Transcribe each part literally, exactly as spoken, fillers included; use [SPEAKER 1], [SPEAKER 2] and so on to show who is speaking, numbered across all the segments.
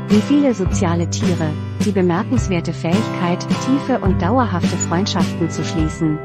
[SPEAKER 1] Wie viele soziale Tiere, die bemerkenswerte Fähigkeit, tiefe und dauerhafte Freundschaften zu schließen.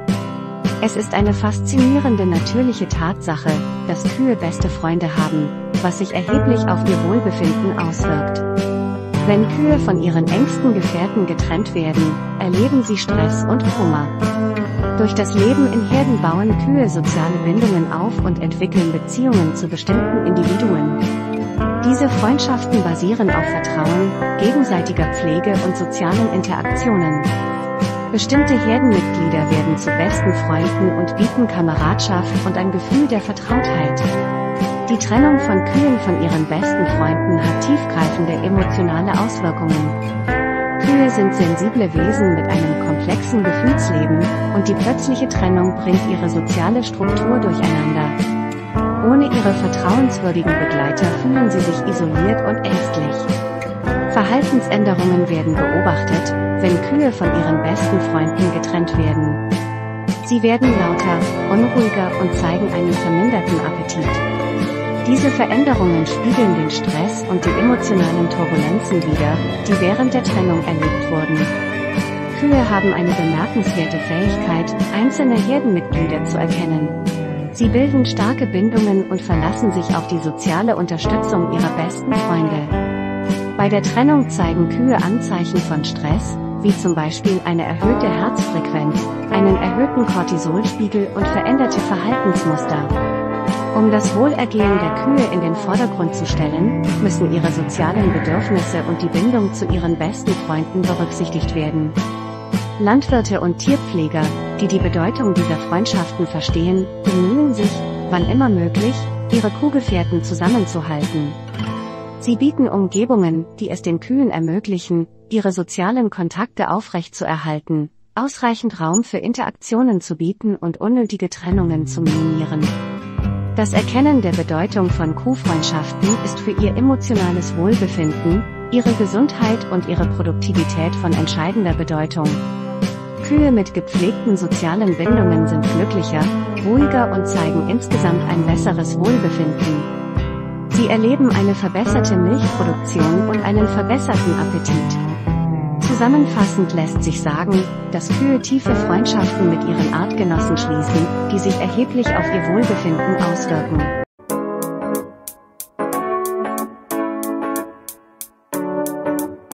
[SPEAKER 1] Es ist eine faszinierende natürliche Tatsache, dass Kühe beste Freunde haben, was sich erheblich auf ihr Wohlbefinden auswirkt. Wenn Kühe von ihren engsten Gefährten getrennt werden, erleben sie Stress und Kummer. Durch das Leben in Herden bauen Kühe soziale Bindungen auf und entwickeln Beziehungen zu bestimmten Individuen. Diese Freundschaften basieren auf Vertrauen, gegenseitiger Pflege und sozialen Interaktionen. Bestimmte Herdenmitglieder werden zu besten Freunden und bieten Kameradschaft und ein Gefühl der Vertrautheit. Die Trennung von Kühen von ihren besten Freunden hat tiefgreifende emotionale Auswirkungen. Kühe sind sensible Wesen mit einem komplexen Gefühlsleben, und die plötzliche Trennung bringt ihre soziale Struktur durcheinander. Ohne ihre vertrauenswürdigen Begleiter fühlen sie sich isoliert und ängstlich. Verhaltensänderungen werden beobachtet, wenn Kühe von ihren besten Freunden getrennt werden. Sie werden lauter, unruhiger und zeigen einen verminderten Appetit. Diese Veränderungen spiegeln den Stress und die emotionalen Turbulenzen wider, die während der Trennung erlebt wurden. Kühe haben eine bemerkenswerte Fähigkeit, einzelne Herdenmitglieder zu erkennen. Sie bilden starke Bindungen und verlassen sich auf die soziale Unterstützung ihrer besten Freunde. Bei der Trennung zeigen Kühe Anzeichen von Stress, wie zum Beispiel eine erhöhte Herzfrequenz, einen erhöhten Cortisolspiegel und veränderte Verhaltensmuster. Um das Wohlergehen der Kühe in den Vordergrund zu stellen, müssen ihre sozialen Bedürfnisse und die Bindung zu ihren besten Freunden berücksichtigt werden. Landwirte und Tierpfleger, die die Bedeutung dieser Freundschaften verstehen, bemühen sich, wann immer möglich, ihre Kuhgefährten zusammenzuhalten. Sie bieten Umgebungen, die es den Kühen ermöglichen, ihre sozialen Kontakte aufrechtzuerhalten, ausreichend Raum für Interaktionen zu bieten und unnötige Trennungen zu minimieren. Das Erkennen der Bedeutung von Kuhfreundschaften ist für ihr emotionales Wohlbefinden, ihre Gesundheit und ihre Produktivität von entscheidender Bedeutung. Kühe mit gepflegten sozialen Bindungen sind glücklicher, ruhiger und zeigen insgesamt ein besseres Wohlbefinden. Sie erleben eine verbesserte Milchproduktion und einen verbesserten Appetit. Zusammenfassend lässt sich sagen, dass Kühe tiefe Freundschaften mit ihren Artgenossen schließen, die sich erheblich auf ihr Wohlbefinden auswirken.